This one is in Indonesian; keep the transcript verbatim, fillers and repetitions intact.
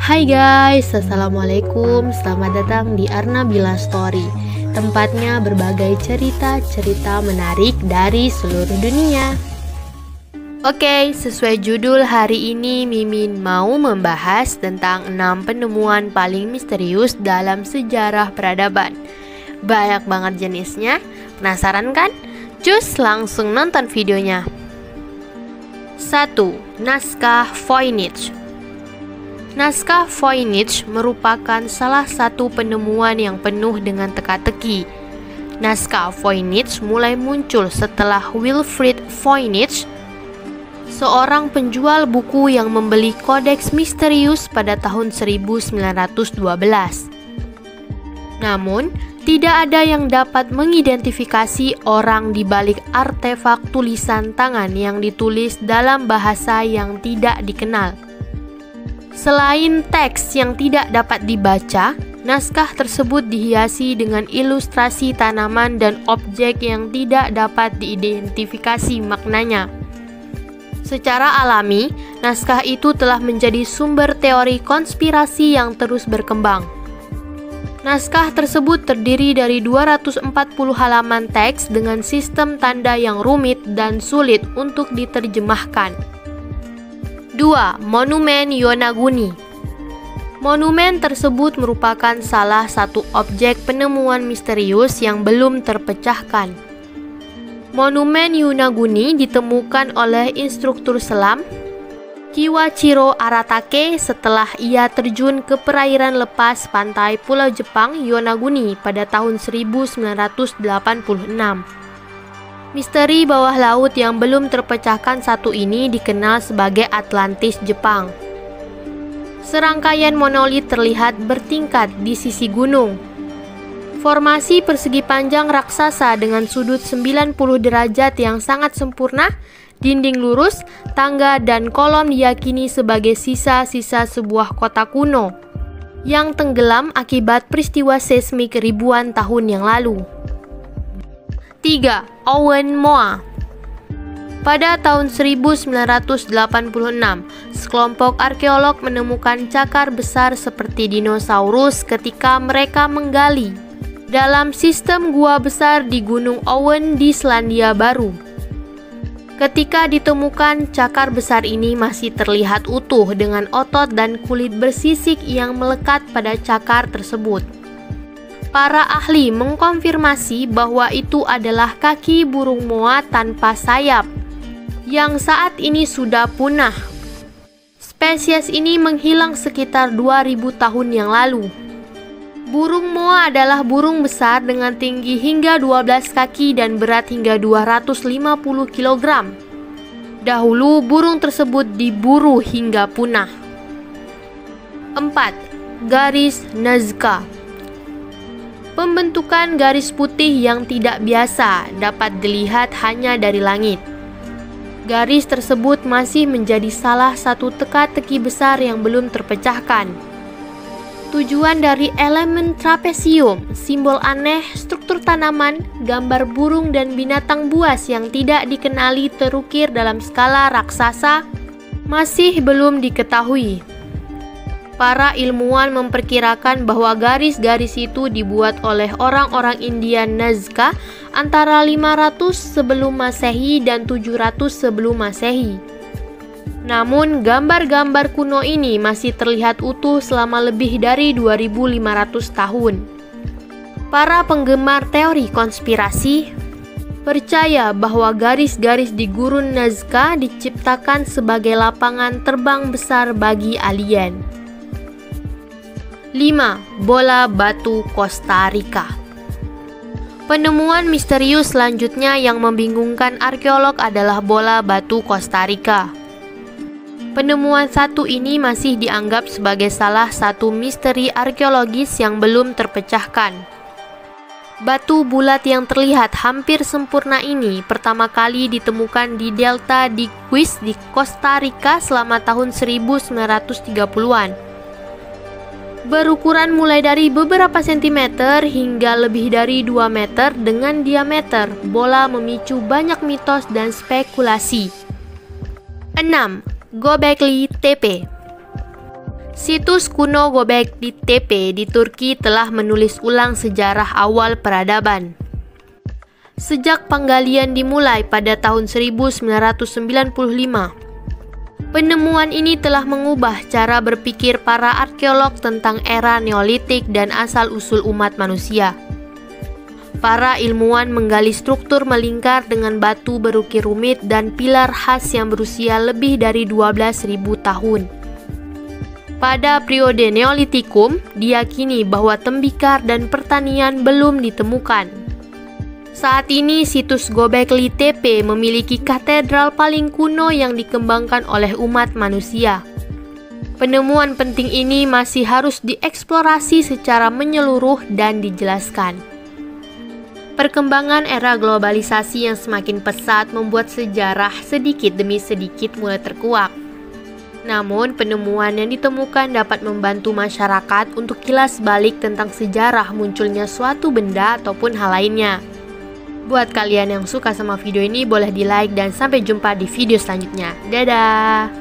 Hai guys, assalamualaikum. Selamat datang di Arnabila Story. Tempatnya berbagai cerita-cerita menarik dari seluruh dunia. Oke, sesuai judul hari ini Mimin mau membahas tentang enam penemuan paling misterius dalam sejarah peradaban. Banyak banget jenisnya. Penasaran kan? Cus, langsung nonton videonya. satu. Naskah Voynich. Naskah Voynich merupakan salah satu penemuan yang penuh dengan teka-teki. Naskah Voynich mulai muncul setelah Wilfrid Voynich, seorang penjual buku yang membeli kodeks misterius pada tahun seribu sembilan ratus dua belas. Namun, tidak ada yang dapat mengidentifikasi orang di balik artefak tulisan tangan yang ditulis dalam bahasa yang tidak dikenal. Selain teks yang tidak dapat dibaca, naskah tersebut dihiasi dengan ilustrasi tanaman dan objek yang tidak dapat diidentifikasi maknanya. Secara alami, naskah itu telah menjadi sumber teori konspirasi yang terus berkembang. Naskah tersebut terdiri dari dua ratus empat puluh halaman teks dengan sistem tanda yang rumit dan sulit untuk diterjemahkan. dua. Monumen Yonaguni. Monumen tersebut merupakan salah satu objek penemuan misterius yang belum terpecahkan. Monumen Yonaguni ditemukan oleh instruktur selam Kiwachiro Aratake setelah ia terjun ke perairan lepas pantai Pulau Jepang Yonaguni pada tahun seribu sembilan ratus delapan puluh enam. Misteri bawah laut yang belum terpecahkan satu ini dikenal sebagai Atlantis Jepang. Serangkaian monolit terlihat bertingkat di sisi gunung. Formasi persegi panjang raksasa dengan sudut sembilan puluh derajat yang sangat sempurna, dinding lurus, tangga, dan kolom diyakini sebagai sisa-sisa sebuah kota kuno yang tenggelam akibat peristiwa seismik ribuan tahun yang lalu. tiga. Owen Moa. Pada tahun seribu sembilan ratus delapan puluh enam, sekelompok arkeolog menemukan cakar besar seperti dinosaurus ketika mereka menggali dalam sistem gua besar di Gunung Owen di Selandia Baru. Ketika ditemukan, cakar besar ini masih terlihat utuh dengan otot dan kulit bersisik yang melekat pada cakar tersebut. Para ahli mengkonfirmasi bahwa itu adalah kaki burung moa tanpa sayap, yang saat ini sudah punah. Spesies ini menghilang sekitar dua ribu tahun yang lalu. Burung moa adalah burung besar dengan tinggi hingga dua belas kaki dan berat hingga dua ratus lima puluh kilogram. Dahulu burung tersebut diburu hingga punah. empat. Garis Nazca. Pembentukan garis putih yang tidak biasa dapat dilihat hanya dari langit. Garis tersebut masih menjadi salah satu teka-teki besar yang belum terpecahkan. Tujuan dari elemen trapesium, simbol aneh, struktur tanaman, gambar burung dan binatang buas yang tidak dikenali terukir dalam skala raksasa masih belum diketahui. Para ilmuwan memperkirakan bahwa garis-garis itu dibuat oleh orang-orang India Nazca antara lima ratus sebelum Masehi dan tujuh ratus sebelum Masehi. Namun, gambar-gambar kuno ini masih terlihat utuh selama lebih dari dua ribu lima ratus tahun. Para penggemar teori konspirasi percaya bahwa garis-garis di gurun Nazca diciptakan sebagai lapangan terbang besar bagi alien. lima. Bola batu Costa Rica. Penemuan misterius selanjutnya yang membingungkan arkeolog adalah bola batu Costa Rica. Penemuan satu ini masih dianggap sebagai salah satu misteri arkeologis yang belum terpecahkan. Batu bulat yang terlihat hampir sempurna ini pertama kali ditemukan di Delta di Quis di Costa Rica selama tahun seribu sembilan ratus tiga puluhan. Berukuran mulai dari beberapa sentimeter hingga lebih dari dua meter dengan diameter, bola memicu banyak mitos dan spekulasi. enam. Göbekli Tepe. Situs kuno Göbekli Tepe di Turki telah menulis ulang sejarah awal peradaban. Sejak penggalian dimulai pada tahun seribu sembilan ratus sembilan puluh lima, penemuan ini telah mengubah cara berpikir para arkeolog tentang era Neolitik dan asal-usul umat manusia. Para ilmuwan menggali struktur melingkar dengan batu berukir rumit dan pilar khas yang berusia lebih dari dua belas ribu tahun. Pada periode Neolitikum, diyakini bahwa tembikar dan pertanian belum ditemukan. Saat ini, situs Göbekli Tepe memiliki katedral paling kuno yang dikembangkan oleh umat manusia. Penemuan penting ini masih harus dieksplorasi secara menyeluruh dan dijelaskan. Perkembangan era globalisasi yang semakin pesat membuat sejarah sedikit demi sedikit mulai terkuak. Namun, penemuan yang ditemukan dapat membantu masyarakat untuk kilas balik tentang sejarah munculnya suatu benda ataupun hal lainnya. Buat kalian yang suka sama video ini, boleh di like dan sampai jumpa di video selanjutnya. Dadah!